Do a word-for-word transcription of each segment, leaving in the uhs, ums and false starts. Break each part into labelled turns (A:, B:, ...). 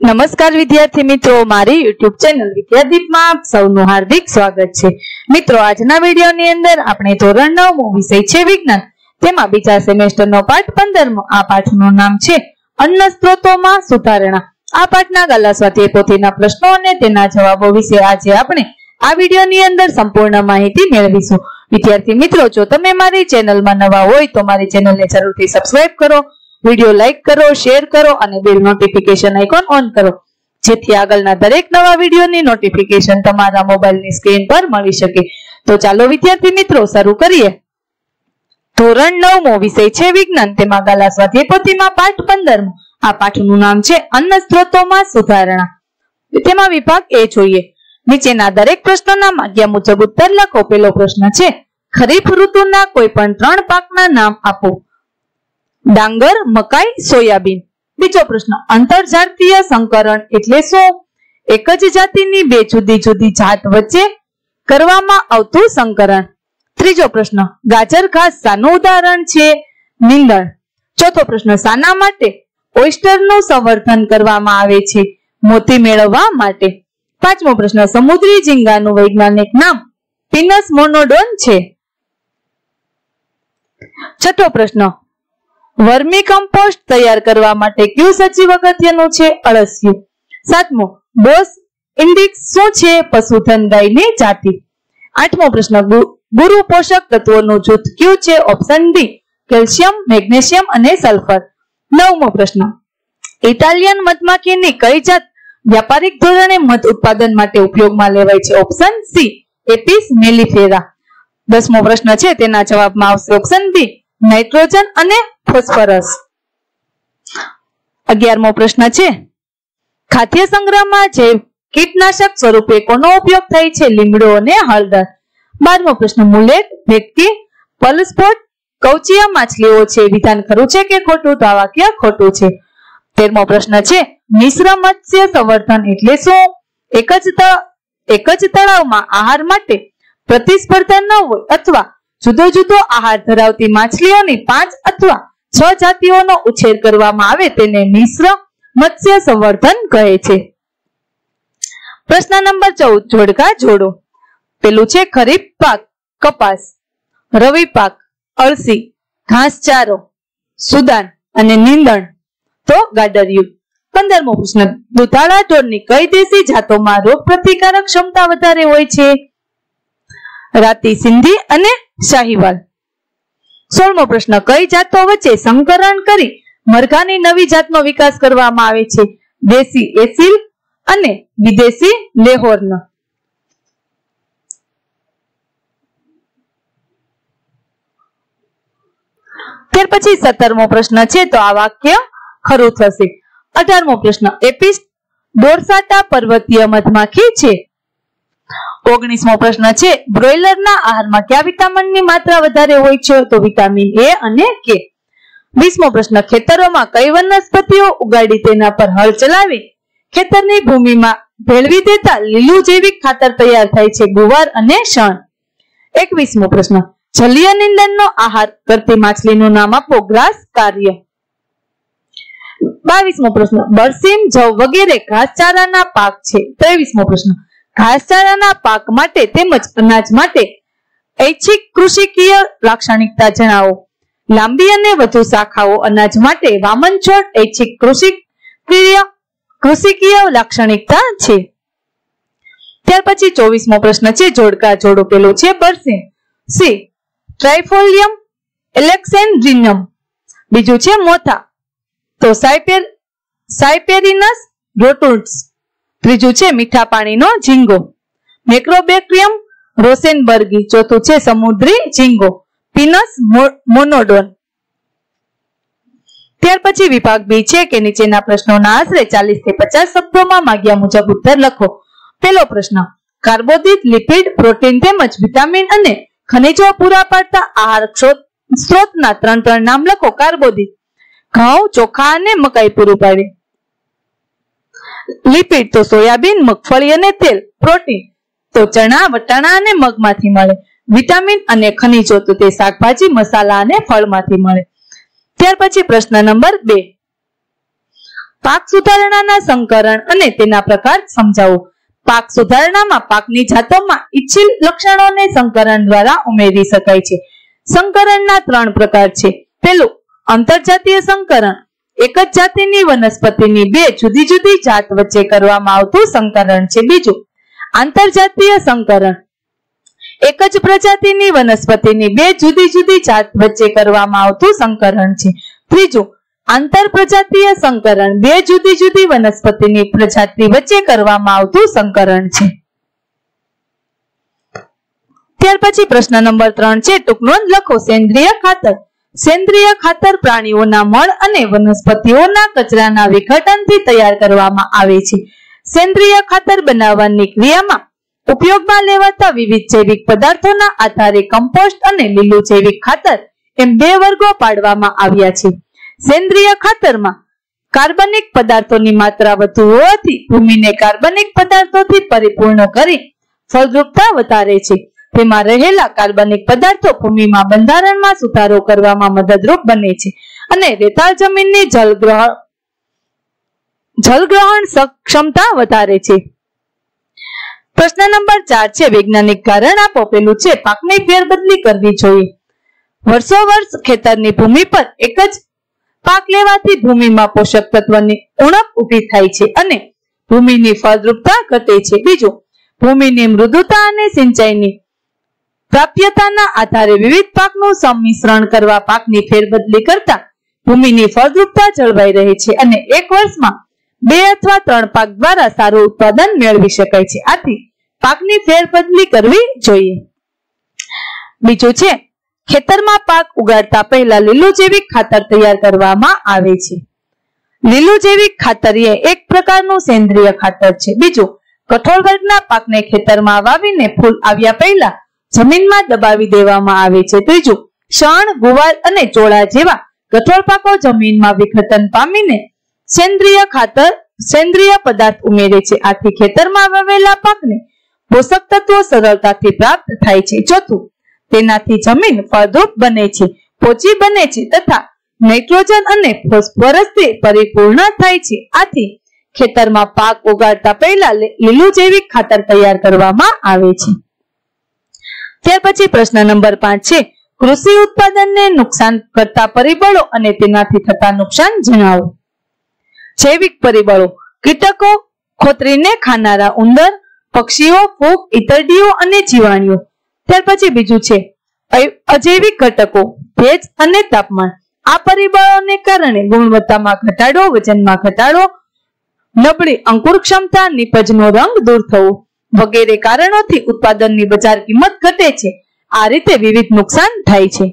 A: નમસ્કાર વિદ્યાર્થી મિત્રો, મારી યુટ્યુબ ચેનલ વિદ્યાદીપ માં આપ સૌનું હાર્દિક સ્વાગત છે। મિત્રો, આજના વિડીયોની અંદર આપણે ધોરણ નવ મો વિષય છે વિજ્ઞાન, તેમાં બીજા સેમેસ્ટરનો પાઠ પંદર મો। આ પાઠનું નામ છે અન્ન સ્ત્રોતોમાં સુધારણા। આ પાઠના ગાલા સ્વાધ્યાય પોથીના પ્રશ્નો અને તેના જવાબો વિશે આજે આપણે આ વિડીયોની અંદર સંપૂર્ણ માહિતી મેળવીશું। વિદ્યાર્થી મિત્રો, જો તમે મારી ચેનલમાં નવા હોય તો મારી ચેનલને જરૂરથી સબસ્ક્રાઇબ કરો, વિડિયો લાઈક કરો, શેર કરો અને બેલ નોટિફિકેશન આઇકોન ઓન કરો, જેથી આગળના દરેક નવા વિડીયોની નોટિફિકેશન તમારા મોબાઈલની સ્ક્રીન પર મળી શકે। તો ચાલો વિદ્યાર્થી મિત્રો શરૂ કરીએ। ધોરણ નવ મો વિષય છે વિજ્ઞાન, તેમાં ગાલા સ્વાધ્યાય પોથીમાં પાઠ પંદર મો। આ પાઠનું નામ છે અન્ન સ્ત્રોતોમાં સુધારણા। તેમાં વિભાગ એ જોઈએ। નીચેના દરેક પ્રશ્નોના માગ્યા મુજબ ઉત્તર લખો। પહેલો પ્રશ્ન છે, ખરીફ ઋતુના કોઈ પણ ત્રણ પાકના નામ આપો। ડાંગર, મકાઈ, સોયાબીન। બીજો પ્રશ્ન, આંતરજાતીય સંકરણ એટલે શું? એક જ જાતિની બે જુદી જુદી જાત વચ્ચે કરવામાં આવતું સંકરણ। ત્રીજો પ્રશ્ન, ગાજર ઘાસ શાનું ઉદાહરણ છે? નીંદણ। ચોથો પ્રશ્ન, શાના માટે ઓયસ્ટરનું સંવર્ધન કરવામાં આવે છે? મોતી મેળવવા માટે। પાંચમો પ્રશ્ન, સમુદ્રી ઝીંગાનું વૈજ્ઞાનિક નામ પીનસ મોનોડોન છે। છઠ્ઠો પ્રશ્ન, વર્મી કમ્પોસ્ટ તૈયાર કરવા માટે કયું સજીવ અગત્યનું છે? અળસિયું। સાતમો, બોસ ઇન્ડિક્સ શું છે? પશુધન ગાયની જાતિ। આઠમો પ્રશ્ન, ગુરુ પોષક તત્વોનું જૂથ કયું છે? ઓપ્શન ડી, કેલ્શિયમ, મેગ્નેશિયમ અને સલ્ફર। નવમો પ્રશ્ન, ઇટાલિયન મધમાખીની કઈ જાત વ્યાપારિક ધોરણે મધ ઉત્પાદન માટે ઉપયોગમાં લેવાય છે? ઓપ્શન સી, એપિસ મેલિફેરા। દસમો પ્રશ્ન છે, તેના જવાબમાં આવશે ઓપ્શન બી, નાઇટ્રોજન અને ફોસ્ફરસ। અગિયારમો પ્રશ્ન છે, ખાદ્ય સંગ્રહમાં જૈવ કીટનાશક સ્વરૂપે કોનો ઉપયોગ થાય છે? લીમડો અને હળદર। બારમો પ્રશ્ન, મુલેટ, ભેટકી, પલ્સપોટ કવચીય માછલીઓ છે, વિધાન ખરું છે કે ખોટું? તો આ વાક્ય ખોટું છે। તેરમો પ્રશ્ન છે, મિશ્ર મત્સ્ય સંવર્ધન એટલે શું? એક જ એક જ તળાવમાં આહાર માટે પ્રતિસ્પર્ધા ન હોય અથવા જુદો જુદો આહાર ધરાવતી માછલીઓની પાંચ અથવા છ જાતિઓનો ઉછેર કરવામાં આવે તેને મિશ્ર મત્સ્ય સંવર્ધન કહે છે। પ્રશ્ન નંબર ચૌદ, જોડકા જોડો। પેલું છે, ખરીફ પાક કપાસ, રવિ પાક અળસી, ઘાસચારો સુદાન અને નીંદણ તો ગાડરિયું। પંદરમો પ્રશ્ન, દુધાળા ઢોરની કઈ દેશી જાતોમાં રોગ પ્રતિકારક ક્ષમતા વધારે હોય છે? રાતી સિંધી અને શાહીવાલ। સોળમો પ્રશ્ન, કઈ જાતો વચ્ચે સંકરણ કરી મરઘાની નવી જાતનો વિકાસ કરવામાં આવે છે? દેશી એસીલ અને વિદેશી લેહોર્ન। ત્યાર પછી સત્તરમો પ્રશ્ન છે, તો આ વાક્ય ખરું થશે। અઢારમો પ્રશ્ન, એપિસ ડોર્સાટા પર્વતીય મધમાખી છે। ઓગણીસમો પ્રશ્ન છે, બ્રોઇલરના આહારમાં કયા વિટામિનની માત્રા વધારે હોય છે? તો વિટામિન એ અને કે। વીસમો પ્રશ્ન, ખેતરોમાં કઈ વનસ્પતિઓ ઉગાડી તેના પર હળ ચલાવી ખેતરની ભૂમિમાં ભેળવી દેતા લીલું જૈવિક ખાતર તૈયાર થાય છે? ગુવાર અને શણ। એકવીસમો પ્રશ્ન, જલીય નીંદણનો આહાર કરતી માછલીનું નામ આપો। ગ્રાસ કાર્ય। બાવીસમો પ્રશ્ન, બરસીમ, જવ વગેરે ઘાસચારાના પાક છે। ત્રેવીસમો પ્રશ્ન, ઘાસચારાના પાક માટે તેમજ અનાજ માટે ઐચ્છિક કૃષિકીય લાક્ષણિકતા જણાવો। લાંબી અને વધુ શાખાઓ અનાજ માટે વામન છોડ ઐચ્છિક કૃષિકીય કૃષિકીય લાક્ષણિકતા છે। ત્યાર પછી ચોવીસમો પ્રશ્ન છે, જોડકા જોડો। પેલું છે બરસીમ, સી ટ્રાઇફોલિયમ એલેક્સેન્ડ્રિનમ। બીજું છે મોથા તો સાયપેર સાયપેરિનસ રોટુન્ડ્સ। ત્રીજું છે મીઠા પાણીનો ઝીંગો, મેક્રોબેક્ટ્રિયમ રોસેનબર્ગી। ચોથું છે સમુદ્રી ઝીંગો, પીનસ મોનોડોન। ત્યાર પછી વિભાગ બી છે કે નીચેના પ્રશ્નોના આશરે ચાલીસ થી પચાસ શબ્દોમાં માગ્યા મુજબ ઉત્તર લખો। પહેલો પ્રશ્ન, કાર્બોદિત, લિપિડ, પ્રોટીન તેમજ વિટામિન અને ખનિજો પૂરા પાડતા આહાર સ્ત્રોતના ત્રણ ત્રણ નામ લખો। કાર્બોદિત, ઘઉં, ચોખા અને મકાઈ પૂરું પાડે। લિપિડ તો સોયાબીન, મગફળી અને તેલ। પ્રોટીન તો ચણા, વટાણા અને મગમાંથી મળે। વિટામિન અને ખનિજો તો તે શાકભાજી, મસાલા અને ફળમાંથી મળે। ત્યાર પછી પ્રશ્ન નંબર બે, પાક સુધારણાના સંકરણ અને તેના પ્રકાર સમજાવો. પાક સુધારણામાં પાકની જાતોમાં ઇચ્છિત લક્ષણોને સંકરણ દ્વારા ઉમેરી શકાય છે. સંકરણના ત્રણ પ્રકાર છે. પહેલું આંતરજાતીય સંકરણ. એક જ જાતિની વનસ્પતિની બે જુદી જુદી જાત વચ્ચે કરવામાં આવતું સંકરણ છે. બીજું આંતરજાતીય સંકરણ. એક જ પ્રજાતિની વનસ્પતિની બે જુદી જુદી જાત વચ્ચે કરવામાં આવતું સંકરણ છે. ત્રીજું આંતર પ્રજાતીય સંકરણ. બે જુદી જુદી વનસ્પતિની પ્રજાતિ વચ્ચે કરવામાં આવતું સંકરણ છે. ત્યાર પછી પ્રશ્ન નંબર ત્રણ છે. ટૂંક નોંધ લખો. સેન્દ્રિય ખાતર. સેન્દ્રિય ખાતર પ્રાણીઓના મળ અને વનસ્પતિઓના કચરાના વિઘટનથી તૈયાર કરવામાં આવે છે. સેન્દ્રિય ખાતર બનાવવાની ક્રિયામાં ઉપયોગમાં લેવાતા વિવિધ જૈવિક પદાર્થોના આધારે કમ્પોસ્ટ અને લીલું જૈવિક ખાતર એમ બે વર્ગો પાડવામાં આવ્યા છે. સેન્દ્રિય ખાતરમાં કાર્બનિક પદાર્થોની માત્રા વધુ હોવાથી ભૂમિને કાર્બનિક પદાર્થોથી પરિપૂર્ણ કરી ફળદ્રુપતા વધારે છે. તેમાં રહેલા કાર્બનિક પદાર્થો ભૂમિમાં બંધારણમાં સુધારો કરવામાં મદદરૂપ બને છે અને રેતાળ જમીનની જલગ્રહણ જલગ્રહણ ક્ષમતા વધારે છે. પ્રશ્ન નંબર ચાર છે. વૈજ્ઞાનિક કારણ આપો. પેલું છે પાકની ફેરબદલી કરવી જોઈએ. વર્ષો વર્ષ ખેતરની ભૂમિ પર એક જ પાક લેવાથી ભૂમિમાં પોષક તત્વની ઉણપ ઊભી થાય છે અને ભૂમિની ફળદ્રુપતા ઘટે છે. બીજું ભૂમિની મૃદુતા અને સિંચાઈની પ્રાપ્યતાના આધારે વિવિધ પાકનું સંમિશ્રણ કરવા પાકની ફેરબદલી કરતા ભૂમિની ફળદ્રુપતા જળવાઈ રહે છે અને એક વર્ષમાં બે અથવા ત્રણ પાક દ્વારા સારું ઉત્પાદન મેળવી શકાય છે. આથી પાકની ફેરબદલી કરવી જોઈએ. બીજું છે ખેતરમાં પાક ઉગાડતા પહેલા લીલું જૈવિક ખાતર તૈયાર કરવામાં આવે છે. લીલું જૈવિક ખાતર એ એક પ્રકારનું સેન્દ્રિય ખાતર છે. બીજું કઠોળ વર્ગના પાકને ખેતરમાં વાવીને ફૂલ આવ્યા પહેલા જમીનમાં દબાવી દેવામાં આવે છે. ત્રીજું શણ, ગુવાર અને ચોળા જેવા કઠોળ પાકો જમીનમાં વિઘટન પામીને સેન્દ્રિય ખાતર સેન્દ્રિય પદાર્થ ઉમેરે છે. આથી ખેતરમાં વાવેલા પાકને પોષક તત્વો સરળતાથી પ્રાપ્ત થાય છે. ચોથું તેનાથી જમીન ફળદ્રુપ બને છે, પોચી બને છે તથા નાઇટ્રોજન અને ફોસ્ફરસથી પરિપૂર્ણ થાય છે. આથી ખેતરમાં પાક ઉગાડતા પહેલા લીલું જૈવિક ખાતર તૈયાર કરવામાં આવે છે. ત્યાર પછી પ્રશ્ન નંબર પાંચ છે. કૃષિ ઉત્પાદનને નુકસાન કરતા પરિબળો અને તેનાથી થતા નુકસાન જણાવો. જૈવિક પરિબળો. કીટકો, ખોતરીને ખાનારા ઉંદર, પક્ષીઓ, ફૂગ, ઈતરડીઓ અને જીવાણુઓ. ત્યાર પછી બીજું છે અજૈવિક ઘટકો. ભેજ અને તાપમાન. આ પરિબળોને કારણે ગુણવત્તામાં ઘટાડો, વજનમાં ઘટાડો, નબળી અંકુર ક્ષમતા, નીપજનો રંગ દૂર થવો વગેરે કારણોથી ઉત્પાદનની બજાર કિંમત ઘટે છે. આ રીતે વિવિધ નુકસાન થાય છે.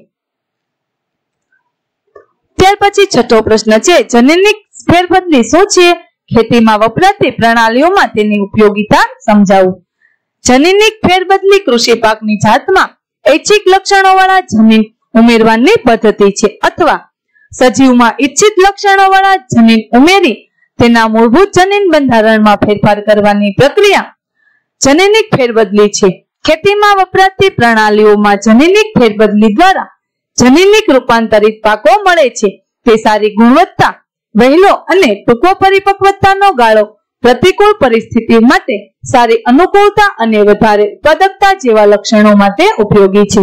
A: ત્યાર પછી છઠ્ઠો પ્રશ્ન છે. જનીનિક ફેરબદલી શું છે? ખેતીમાં વપરાતી પ્રણાલીઓમાં તેની ઉપયોગિતા સમજાવો. જનીનિક ફેરબદલી કૃષિ પાકની જાતમાં ઐચ્છિક લક્ષણોવાળા જનીન ઉમેરવાની પદ્ધતિ છે અથવા સજીવમાં ઇચ્છિત લક્ષણોવાળા જનીન ઉમેરી તેના મૂળભૂત જનીન બંધારણમાં ફેરફાર કરવાની પ્રક્રિયા જનીનિક ફેરબદલી છે. ખેતીમાં વપરાતી પ્રણાલીઓમાં જનીનિક ફેરબદલી દ્વારા જનીનિક રૂપાંતરિત પાકો મળે છે. તે સારી ગુણવત્તા, વહેલો અને ટૂંકો પરિપક્વતાનો ગાળો, પ્રતિકૂળ પરિસ્થિતિ માટે સારી અનુકૂળતા અને વધારે ઉત્પાદકતા જેવા લક્ષણો માટે ઉપયોગી છે.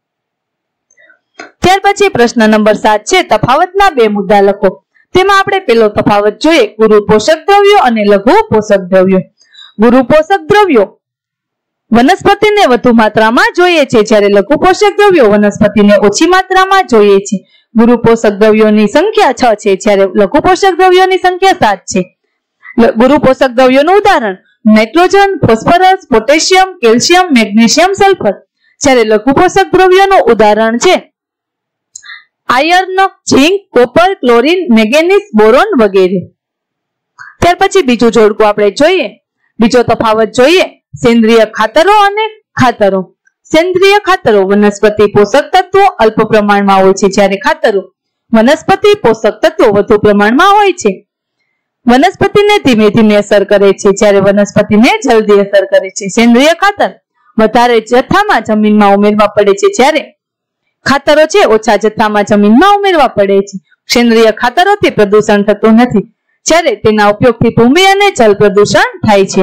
A: ત્યાર પછી પ્રશ્ન નંબર સાત છે. તફાવતના બે મુદ્દા લખો. તેમાં આપણે પેલો તફાવત જોઈએ. ગુરુ પોષક દ્રવ્યો અને લઘુ પોષક દ્રવ્યો. ગુરુ પોષક દ્રવ્યો વનસ્પતિને વધુ માત્રામાં જોઈએ છે, જ્યારે લઘુ પોષક દ્રવ્યો વનસ્પતિને ઓછી માત્રામાં જોઈએ છે. ગુરુ પોષક દ્રવ્યોની સંખ્યા છ છે, જ્યારે લઘુ પોષક દ્રવ્યોની સંખ્યા સાત છે. ગુરુ પોષક દ્રવ્યોનું ઉદાહરણ nitrogen, phosphorus, potassium, calcium, magnesium, sulphur. જ્યારે લઘુ પોષક દ્રવ્યોનું ઉદાહરણ છે iron, zinc, copper, chlorine, manganese, boron વગેરે. ત્યાર પછી બીજું જોડકું આપણે જોઈએ. બીજો તફાવત જોઈએ. સેન્દ્રિય ખાતરો અને ખાતરો. સેન્દ્રિય ખાતરો વનસ્પતિ પોષક તત્વો અલ્પ પ્રમાણમાં હોય છે, જ્યારે ખાતરો વનસ્પતિ પોષક તત્વો વધુ પ્રમાણમાં હોય છે. વનસ્પતિને ધીમે ધીમે અસર કરે છે, જ્યારે વનસ્પતિને જલ્દી અસર કરે છે. સેન્દ્રિય ખાતર વધારે જથ્થામાં જમીનમાં ઉમેરવા પડે છે, જ્યારે ખાતરો છે ઓછા જથ્થામાં જમીનમાં ઉમેરવા પડે છે. સેન્દ્રિય ખાતરોથી પ્રદૂષણ થતું નથી, જ્યારે તેના ઉપયોગથી ભૂમિ અને જળ પ્રદૂષણ થાય છે.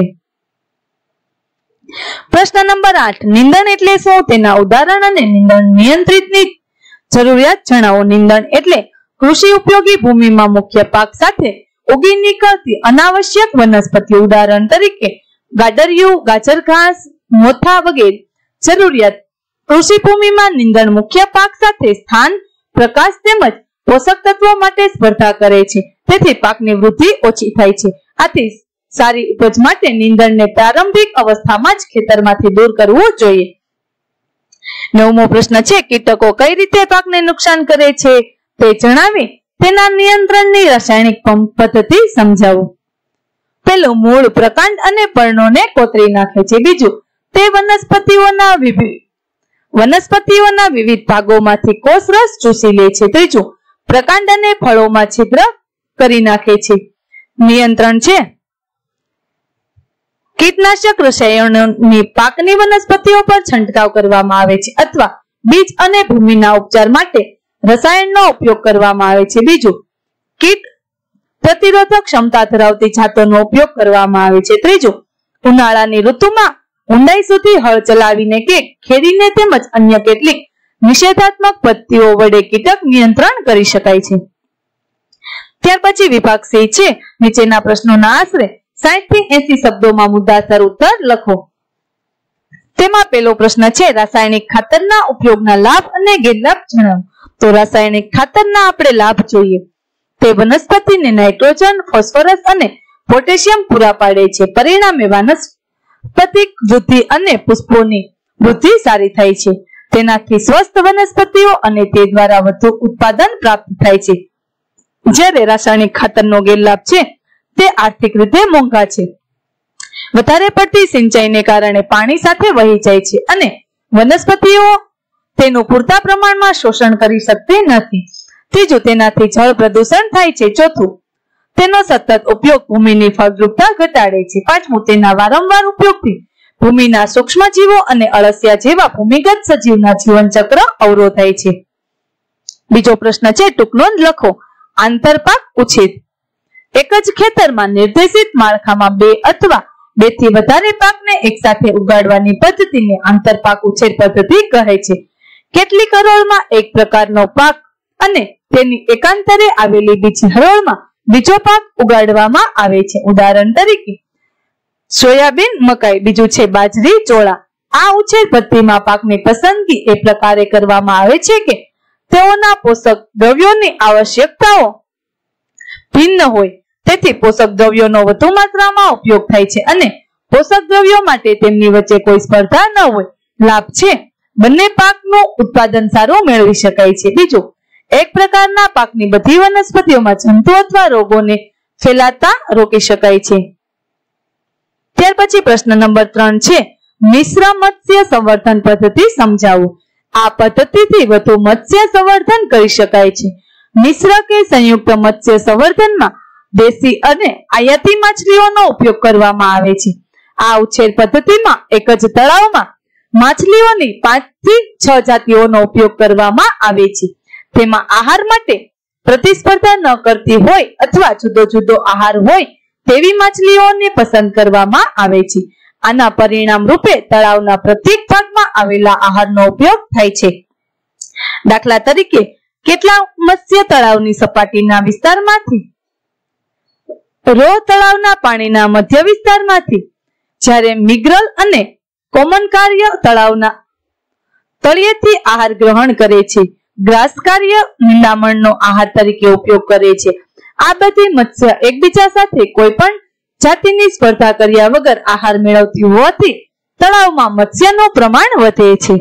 A: પ્રશ્ન નંબર આઠ, નિંદણ એટલે શું? તેના ઉદાહરણ અને નિંદણ નિયંત્રિતની જરૂરિયાત જણાવો. નિંદણ એટલે કૃષિ ઉપયોગી ભૂમિમાં મુખ્ય પાક સાથે ઉગી નીકળતી અનાવશ્યક વનસ્પતિ. ઉદાહરણ તરીકે ગાડરિયું, ગાજર ઘાસ, મોથા વગેરે. જરૂરિયાત કૃષિ ભૂમિમાં નિંદણ મુખ્ય પાક સાથે સ્થાન, પ્રકાશ તેમજ પોષક તત્વો માટે સ્પર્ધા કરે છે, તેથી પાકની વૃદ્ધિ ઓછી થાય છે. આથી સારી ઉપજ માટે નિંદણને પ્રારંભિક અવસ્થામાં જ ખેતરમાંથી દૂર કરવું જોઈએ. નવમો પ્રશ્ન છે, કીટકો કઈ રીતે પાકને નુકસાન કરે છે તે જણાવી તેના નિયંત્રણની રાસાયણિક પદ્ધતિ સમજાવો. પેલું, મૂળ, પ્રકાંડ અને પર્ણોને કોતરી નાખે છે. બીજું, તે વનસ્પતિઓના વિવિધ વનસ્પતિઓના વિવિધ ભાગોમાંથી કોષ રસ ચૂસી લે છે. ત્રીજું, પ્રકાંડ અને ફળોમાં છિદ્ર કરી નાખે છે. નિયંત્રણ છે, કીટનાશક રસાયણોની પાકની વનસ્પતિઓ પર છંટકાવ કરવામાં આવે છે અથવા બીજ અને ભૂમિના ઉપચાર માટે રસાયણનો ઉપયોગ કરવામાં આવે છે. બીજું, કીટ પ્રતિરોધક ક્ષમતા ધરાવતી જાતોનો ઉપયોગ કરવામાં આવે છે. ત્રીજું, ઉનાળાની ઋતુમાં ઊંડાઈ સુધી હળ ચલાવીને કે ખેડીને તેમજ અન્ય કેટલીક નિષેધાત્મક પદ્ધતિઓ વડે કીટક નિયંત્રણ કરી શકાય છે. ત્યાર પછી વિભાગ સી છે, નીચેના પ્રશ્નોના આશરે સાઠ થી એસી શબ્દોમાં મુદ્દાસર ઉત્તર લખો. તેમાં પહેલો પ્રશ્ન છે, રાસાયણિક ખાતરના ઉપયોગના લાભ અને ગેરલાભ જણાવો. તો રાસાયણિક ખાતરના આપણે લાભ જોઈએ. તે વનસ્પતિને નાઇટ્રોજન, ફોસ્ફરસ અને પોટેશિયમ પૂરા પાડે છે. પરિણામે વાનસ્પતિક વૃદ્ધિ અને પુષ્પોની વૃદ્ધિ સારી થાય છે. તેનાથી સ્વસ્થ વનસ્પતિઓ અને તે દ્વારા વધુ ઉત્પાદન પ્રાપ્ત થાય છે. જ્યારે રાસાયણિક ખાતરનો ગેરલાભ છે તે આર્થિક રીતે મોંઘા છે. વધારે પડતી સિંચાઈને કારણે પાણી સાથે વહી જાય છે અને વનસ્પતિઓ તેનું પૂરતા પ્રમાણમાં શોષણ કરી શકતી નથી. ત્રીજું, તેનાથી જળ પ્રદૂષણ થાય છે. ચોથું, તેનો સતત ઉપયોગ ભૂમિની ફળદ્રુપતા ઘટાડે છે. પાંચમું, તેના વારંવાર ઉપયોગથી ભૂમિના સૂક્ષ્મજીવો અને અળસિયા જેવા ભૂમિગત સજીવના જીવન ચક્ર અવરોધાય છે. બીજો પ્રશ્ન છે, ટૂંક નોંધ લખો. આંતરપાક ઉછેર. એક જ ખેતરમાં નિર્દેશિત માળખામાં બે અથવા બે થી વધારે પાકને એકસાથે ઉગાડવાની પદ્ધતિને આંતરપાક ઉછેર પદ્ધતિ કહે છે. કેટલીક હરોળમાં એક પ્રકારનો પાક અને તેની એકાંતરે આવેલી બીજી હરોળમાં બીજો પાક ઉગાડવામાં આવે છે. ઉદાહરણ તરીકે સોયાબીન, મકાઈ. બીજું છે બાજરી, ચોળા. આ ઉછેર પદ્ધતિમાં પાકની પસંદગી એ પ્રકારે કરવામાં આવે છે કે તેઓના પોષક દ્રવ્યોની આવશ્યકતાઓ ભિન્ન હોય, તેથી પોષક દ્રવ્યોનો વધુ માત્રામાં ઉપયોગ થાય છે અને પોષક દ્રવ્યો માટે તેમની વચ્ચે કોઈ સ્પર્ધા ન હોય. લાભ છે, બંને પાકનું ઉત્પાદન સારું મેળવી શકાય છે. બીજું, એક પ્રકારના પાકની બધી વનસ્પતિઓમાં જંતુ અથવા રોગોને ફેલાતા રોકી શકાય છે. ત્યાર પછી પ્રશ્ન નંબર ત્રણ છે, મિશ્ર મત્સ્ય સંવર્ધન પદ્ધતિ સમજાવો. આ પદ્ધતિથી વધુ મત્સ્ય સંવર્ધન કરી શકાય છે. મિશ્ર કે સંયુક્ત મત્સ્ય સંવર્ધનમાં દેશી અને આયાતી માછલીઓનો ઉપયોગ કરવામાં આવે છે. આ ઉછેર પદ્ધતિમાં એક જ તળાવમાં માછલીઓની પાંચ થી છ જાતિઓનો ઉપયોગ કરવામાં આવે છે. તેમાં આહાર માટે પ્રતિસ્પર્ધા ન કરતી હોય અથવા જુદો જુદો આહાર હોય તેવી માછલીઓને પસંદ કરવામાં આવે છે. આના પરિણામ રૂપે તળાવના પ્રત્યેક ભાગમાં આવેલા આહારનો ઉપયોગ થાય છે. દાખલા તરીકે કેટલાક મત્સ્ય તળાવની સપાટીના વિસ્તારમાંથી, રો તળાવના પાણીના મધ્ય વિસ્તારમાંથી, જ્યારે મિગ્રલ અને કોમન કાર્ય તળાવના તળિયેથી આહાર ગ્રહણ કરે છે. ગ્રાસ કાર્ય નિંદામણનો આહાર તરીકે ઉપયોગ કરે છે. આ બધી મત્સ્ય એકબીજા સાથે કોઈ પણ જાતિની સ્પર્ધા કર્યા વગર આહાર મેળવતી હોવાથી તળાવમાં મત્સ્યનું પ્રમાણ વધે છે.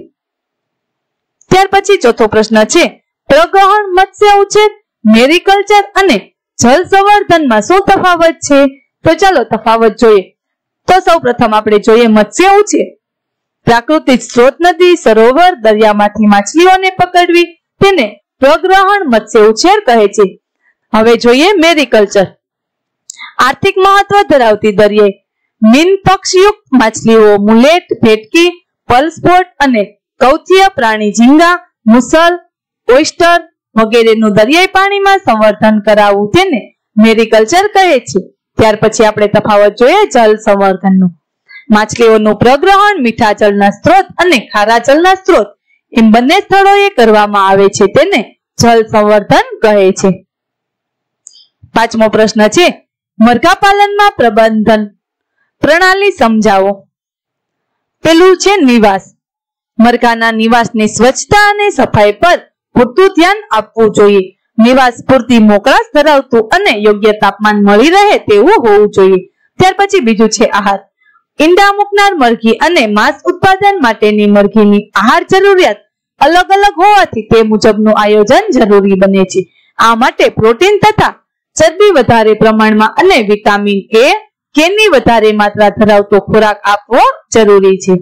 A: ત્યાર પછી ચોથો પ્રશ્ન છે, પ્રગહણ મત્સ્ય ઉછેર, મેરીકલ્ચર અને જળ સંવર્ધનમાં શું તફાવત છે? તો ચાલો તફાવત જોઈએ. તો સૌપ્રથમ આપણે જોઈએ મત્સ્ય ઉછેર. પ્રાકૃતિક સ્ત્રોત, નદી, સરોવર, દરિયામાંથી માછલીઓને પકડવી તેને પ્રગ્રહણ મત્સ્ય ઉછેર કહે છે. હવે જોઈએ મેરીકલ્ચર. આર્થિક મહત્વ ધરાવતી દરિયાઈ મીન પક્ષયુક્ત માછલીઓ, મુલેટ, ભેટકી, પલ્સપોટ અને કૌથીય પ્રાણી ઝીંગા, મુસલ, ઓયસ્ટર વગેરેનું દરિયાઈ પાણીમાં સંવર્ધન કરાવવું તેને મેરીકલ્ચર કહે છે. ત્યાર પછી આપણે તફાવત જોઈએ જળ સંવર્ધનનો. માછલીઓનું પ્રગ્રહણ મીઠા જળના સ્ત્રોત અને ખારા જળના સ્ત્રોત એમ બંને સ્થળોએ કરવામાં આવે છે, તેને જળ સંવર્ધન કહે છે. પાંચમો પ્રશ્ન છે, મરઘા પાલનમાં પ્રબંધન પ્રણાલી સમજાવો. પેલું છે નિવાસ. મરઘાના નિવાસની સ્વચ્છતા અને સફાઈ પર પૂરતું ધ્યાન આપવું જોઈએ. નિવાસ પૂરતી મોકળાશ ધરાવતું અને યોગ્ય તાપમાન મળી રહે તેવું હોવું જોઈએ. ત્યાર પછી બીજું છે આહાર. ઈંડા મૂકનાર મરઘી અને માંસ ઉત્પાદન માટેની મરઘીની આહાર જરૂરિયાત અલગ અલગ હોવાથી તે મુજબનું આયોજન જરૂરી બને છે. આ માટે પ્રોટીન તથા ચરબી વધારે પ્રમાણમાં અને વિટામિન એ કે ની વધારે માત્રા ધરાવતો ખોરાક આપવો જરૂરી છે.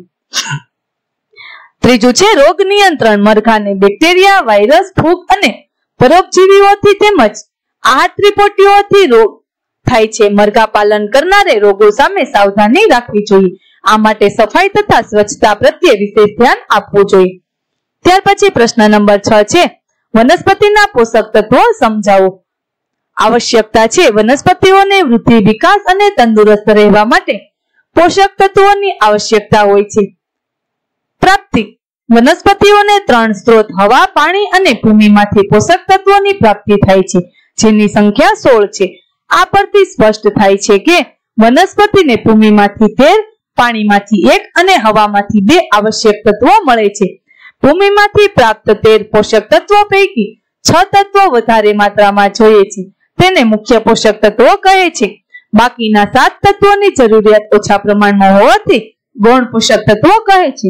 A: ત્રીજું છે રોગ નિયંત્રણ. મરઘાને બેક્ટેરિયા, વાયરસ, ફૂગ અને પરોપજીવીઓથી તેમજ આહાર ત્રિપોટીઓથી રોગ થાય છે. મરઘા પાલન કરનારે રોગો સામે સાવધાની રાખવી જોઈએ. આ માટે સફાઈ તથા સ્વચ્છતા પ્રત્યે વિશેષ ધ્યાન આપવું જોઈએ. ત્યાર પછી પ્રશ્ન નંબર છ છે, વનસ્પતિના પોષક તત્વો સમજાવો. આવશ્યકતા છે, વનસ્પતિઓને વૃદ્ધિ, વિકાસ અને તંદુરસ્ત રહેવા માટે પોષક તત્વોની આવશ્યકતા હોય છે. પ્રાપ્તિ. વનસ્પતિઓને ત્રણ સ્ત્રોત હવા, પાણી અને ભૂમિમાંથી પોષક તત્વોની પ્રાપ્તિ થાય છે, જેની સંખ્યા સોળ છે. આ પરથી સ્પષ્ટ થાય છે કે વનસ્પતિને ભૂમિમાંથી તેર, પાણીમાંથી એક અને હવામાંથી બે આવશ્યક તત્વો મળે છે. ભૂમિમાંથી પ્રાપ્ત તેર પોષક તત્વો પૈકી છ તત્વો વધારે માત્રામાં જોઈએ છે, તેને મુખ્ય પોષક તત્વો કહે છે. બાકીના સાત તત્વોની જરૂરિયાત ઓછા પ્રમાણમાં હોવાથી ગૌણ પોષક તત્વો કહે છે.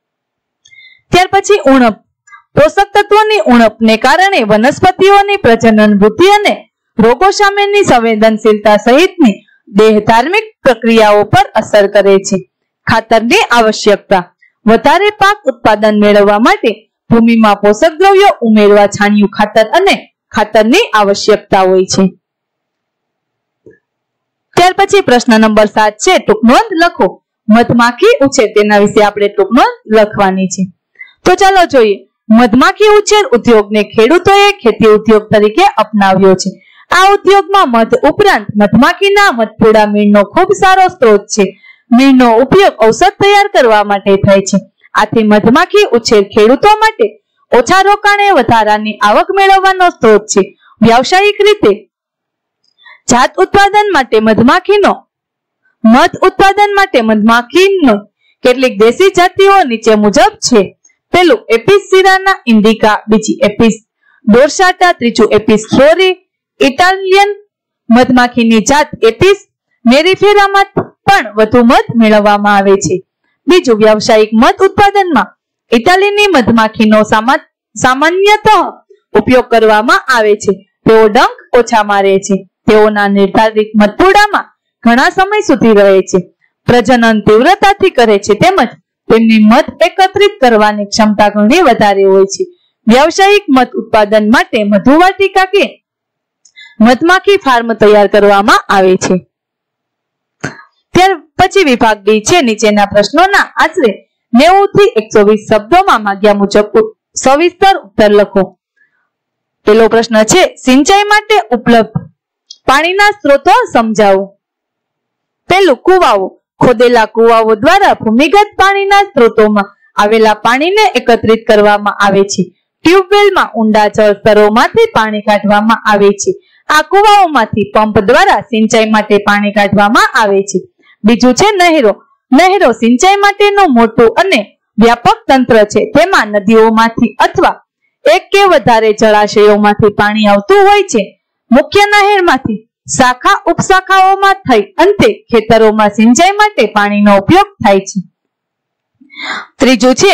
A: ત્યાર પછી ઉણપ. પોષક તત્વોની ઉણપને કારણે વનસ્પતિઓની પ્રજનન, વૃદ્ધિ અને રોગો સામેની સંવેદનશીલતા સહિતની દેહ ધાર્મિક પ્રક્રિયાઓ પર અસર કરે છે. ખાતરની આવશ્યકતા. વધારે પાક ઉત્પાદન મેળવવા માટે ભૂમિમાં પોષક દ્રવ્યો ઉમેરવા છાણિયું ખાતર અને ખાતરની આવશ્યકતા હોય છે. ત્યાર પછી પ્રશ્ન નંબર સાત છે, ટૂંક નોંધ લખો. મધમાખી ઉછેર, તેના વિશે આપણે ટૂંક નોંધ લખવાની છે. તો ચાલો જોઈએ. મધમાખી ઉછેર ઉદ્યોગને ખેડૂતોએ ખેતી ઉદ્યોગ તરીકે અપનાવ્યો છે. આ ઉદ્યોગમાં મધ ઉપરાંત મધમાખીના મધપૂડા મીણનો ખૂબ સારો સ્ત્રોત છે. મીણનો ઉપયોગ ઔષધ તૈયાર કરવા માટે થાય છે. આથી મધમાખી ઉછેર ખેડૂતો માટે ઓછા રોકાણે વધારાની આવક મેળવવાનો સ્ત્રોત છે. વ્યાવસાયિક રીતે જાત ઉત્પાદન માટે મધમાખીનો મધ ઉત્પાદન માટે મધમાખીનો કેટલીક દેશી જાતિઓ નીચે મુજબ છે. પેલું એપિસ સિરાના ઇન્ડિકા, બીજી એપિસ ડોર્સાટા, ત્રીજું એપિસ ફ્લોરી. ઇટાલિયન મધમાખીની જાત એપિસ મેરીફેરામાં પણ વધુ મધ મેળવવામાં આવે છે. બીજું, વ્યાવસાયિક મધ ઉત્પાદનમાં ઇટાલીની મધમાખીનો સામાન્યતઃ ઉપયોગ કરવામાં આવે છે. તેઓ ડંખ ઓછા મારે છે. તેઓના નિર્ધારિત મધપૂડામાં ઘણા સમય સુધી રહે છે. પ્રજનન તીવ્રતાથી કરે છે, તેમજ તેમની મધ એકત્રિત કરવાની ક્ષમતા ઘણી વધારે હોય છે. વ્યાવસાયિક મધ ઉત્પાદન માટે મધુવાટિકા કે મધમાખી ફાર્મ તૈયાર કરવામાં આવે છે. ત્યાર પછી વિભાગ બી છે, નીચેના પ્રશ્નોના આશરે નેવું થી એકસો વીસ શબ્દોમાં માંગ્યા મુજબ સવિસ્તર ઉત્તર લખો. પેલો પ્રશ્ન છે, સિંચાઈ માટે ઉપલબ્ધ પાણીના સ્ત્રોતો સમજાવો. પેલું, કુવાઓ. ખોદેલા કુવાઓ દ્વારા ભૂમિગત પાણીના સ્ત્રોતોમાં આવેલા પાણીને એકત્રિત કરવામાં આવે છે. ટ્યુબવેલમાં ઊંડા જળ સ્તરોમાંથી પાણી કાઢવામાં આવે છે. આ કુવાઓમાંથી પંપ દ્વારા સિંચાઈ માટે પાણી કાઢવામાં આવે છે. બીજું છે નહેરો. નહેરો સિંચાઈ માટેનું મોટું અને વ્યાપક તંત્ર છે. તેમાં નદીઓમાંથી અથવા એક કે વધારે જળાશયોમાંથી પાણી આવતું હોય છે. મુખ્ય નહેરમાંથી શાખા ઉપશાખાઓમાં થઈ અંતે ખેતરોમાં સિંચાઈ માટે પાણીનો ઉપયોગ થાય છે. ત્રીજું છે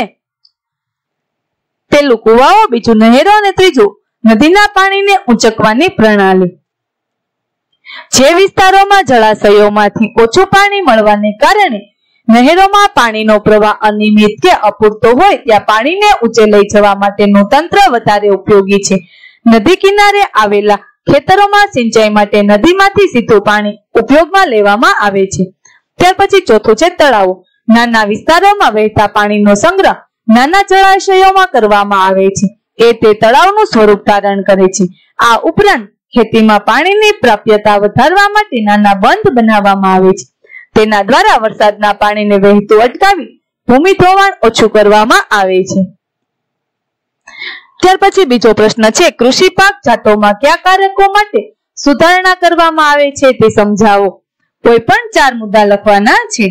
A: પેલું કુવાઓ, બીજું નહેરો અને ત્રીજું નદીના પાણીને ઊંચકવાની પ્રણાલી. જે વિસ્તારોમાં જળાશયોમાંથી ઓછું પાણી મળવાને કારણે નહેરોમાં પાણીનો પ્રવાહ અનિયમિત કે અપૂરતો હોય ત્યાં પાણીને ઊંચે લઈ જવા માટેનું તંત્ર વધારે ઉપયોગી છે. નદી કિનારે આવેલા ખેતરોમાં સિંચાઈ માટે નદીમાંથી સીધું પાણી ઉપયોગમાં લેવામાં આવે છે. ત્યાર પછી ચોથું છે તળાવો. નાના વિસ્તારોમાં વહેતા પાણીનો સંગ્રહ નાના જળાશયોમાં કરવામાં આવે છે. એ તે તળાવનું સ્વરૂપ ધારણ કરે છે. આ ઉપરાંત ખેતીમાં પાણીની પ્રાપ્યતા વધારવા માટે નાના બંધ બનાવવામાં આવે છે. તેના દ્વારા વરસાદના પાણીને વહેતું અટકાવી ભૂમિ ધોવાણ ઓછું કરવામાં આવે છે. ત્યાર પછી બીજો પ્રશ્ન છે, કૃષિ પાક જાતોમાં કયા કારકો માટે સુધારણા કરવામાં આવે છે તે સમજાવો. કોઈ પણ ચાર મુદ્દા લખવાના છે.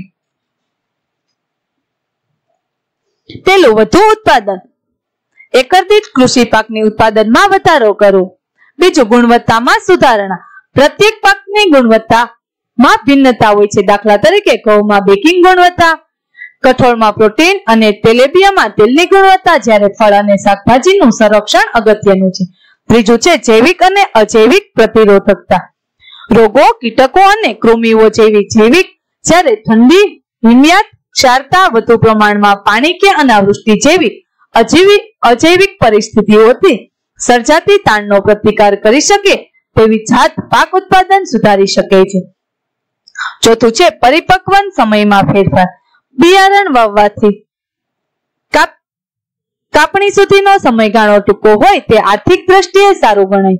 A: પેલું, વધુ ઉત્પાદન. એકર દીઠ કૃષિ પાકની ઉત્પાદનમાં વધારો કરવો. બીજું, ગુણવત્તામાં સુધારણા. પ્રત્યેક પાકની ગુણવત્તામાં ભિન્નતા હોય છે. દાખલા તરીકે ઘઉંમાં બેકિંગ ગુણવત્તા, કઠોળમાં પ્રોટીન અને તેલેબિયામાં તેલની ગુણવત્તા, જ્યારે ફળ અને શાકભાજીનું સંરક્ષણ અગત્યનું છે. ત્રીજું છે જૈવિક અને અજૈવિક પ્રતિરોધકતા. રોગો, કીટકો અને કૃમિઓ જેવી જૈવિક, જ્યારે ઠંડી, હિમયાત, ક્ષારતા, વધુ પ્રમાણમાં પાણી કે અનાવૃષ્ટિ જેવી અજૈવિક અજૈવિક પરિસ્થિતિઓથી સર્જાતી તાણનો પ્રતિકાર કરી શકે તેવી જાત પાક ઉત્પાદન સુધારી શકે છે. ચોથું છે પરિપક્વન સમયમાં ફેરફાર. બિયારણ વાવવાથી કાપ કાપણી સુધીનો સમયગાળો ટૂંકો હોય તે આર્થિક દ્રષ્ટિએ સારું ગણાય.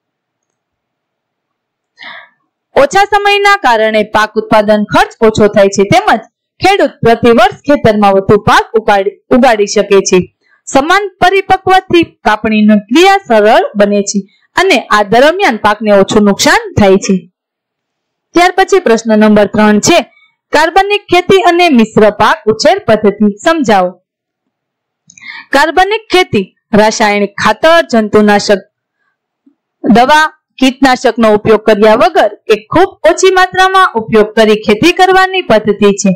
A: ઓછા સમયના કારણે પાક ઉત્પાદન ખર્ચ ઓછો થાય છે, તેમજ ખેડૂત પ્રતિ વર્ષ ખેતરમાં વધુ પાક ઉગાડી શકે છે. સમાન પરિપક્વથી કાપણીની ક્રિયા સરળ બને છે અને આ દરમિયાન પાકને ઓછું નુકસાન થાય છે. ત્યાર પછી પ્રશ્ન નંબર ત્રણ છે, કાર્બનિક ખેતી અને મિશ્ર પાક ઉછેર પદ્ધતિ સમજાવો. કાર્બનિક ખેતી રાસાયણિક ખાતર, જંતુનાશક દવા, કીટનાશકનો ઉપયોગ કર્યા વગર કે ખૂબ ઓછી માત્રામાં ઉપયોગ કરી ખેતી કરવાની પદ્ધતિ છે.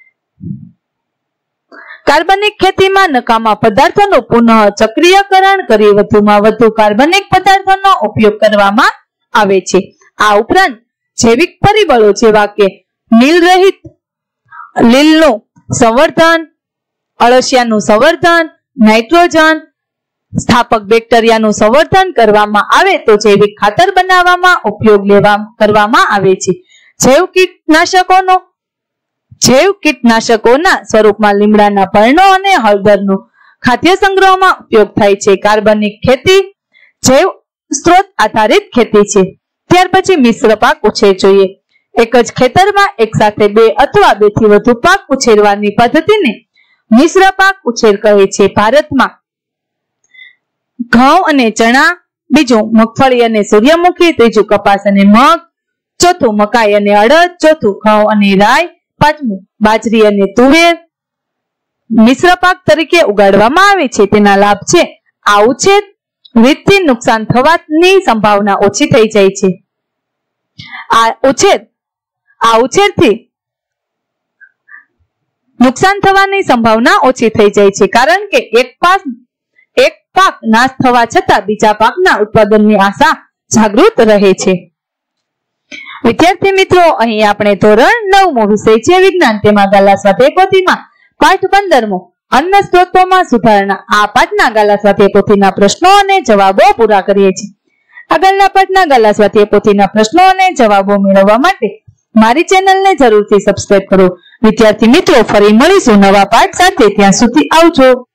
A: કાર્બનિક ખેતીમાં નકામા પદાર્થોનું પુનઃ ચક્રીયકરણ કરી વધુમાં વધુ કાર્બનિક પદાર્થોનો ઉપયોગ કરવામાં આવે છે. આ ઉપરાંત જૈવિક પરિબળો જેવા કે નીલ રહિત લીલનું સંવર્ધન, અળસિયાનું સંવર્ધન, નાઇટ્રોજન, સ્થાપક બેક્ટેરિયાનું સંવર્ધન કરવામાં આવે તો જૈવિક ખાતર બનાવવામાં ઉપયોગ લેવા કરવામાં આવે છે. જૈવ કીટનાશકોનો જૈવ કીટનાશકોના સ્વરૂપમાં લીમડાના પર્ણો અને હળદરનો ખાદ્ય સંગ્રહમાં ઉપયોગ થાય છે. કાર્બનિક ખેતી જૈવ સ્ત્રોત આધારિત ખેતી છે. ત્યાર પછી મિશ્ર પાક ઉછેર જોઈએ. એક જ ખેતરમાં એક સાથે બે અથવા બે થી વધુ પાક ઉછેરવાની પદ્ધતિને મિશ્ર પાક ઉછેર કહે છે. ભારતમાં ઘઉં અને ચણા, બીજું મગફળી અને સૂર્યમુખી, ત્રીજું કપાસ અને મગ, ચોથું મકાઈ અને અડદ, ચોથું ઘઉં અને રાઈ, પાંચમું બાજરી અને તુવેર મિશ્ર પાક તરીકે ઉગાડવામાં આવે છે. તેના લાભ છે, આ ઉછેર રીતથી નુકસાન થવાની સંભાવના ઓછી થઈ જાય છે. આ ઉછેર આ ઉછેરથી નુકસાન થવાની સંભાવના ઓછી થઈ જાય છે, કારણ કે એક પાક એક પાક નાશ થવા છતાં બીજા પાકના ઉત્પાદનની આશા જાગૃત રહે છે. વિદ્યાર્થી મિત્રો, અહીં આપણે ધોરણ નવમો વિષય છે વિજ્ઞાન, તેમાં ગાલા સ્વાધ્યાય પોથીમાં પાઠ પંદરમો અન્ન સ્ત્રોતોમાં સુધારણા આ પાઠના ગાલા સ્વાધ્યાય પોથીના પ્રશ્નો અને જવાબો પૂરા કરીએ છીએ. આગળના પાઠના ગાલા સ્વાધ્યાય પોથીના પ્રશ્નો અને જવાબો મેળવવા માટે મારી ચેનલને જરૂરથી સબસ્ક્રાઇબ કરો. વિદ્યાર્થી મિત્રો, ફરી મળીશું નવા પાઠ સાથે. ત્યાં સુધી આવજો.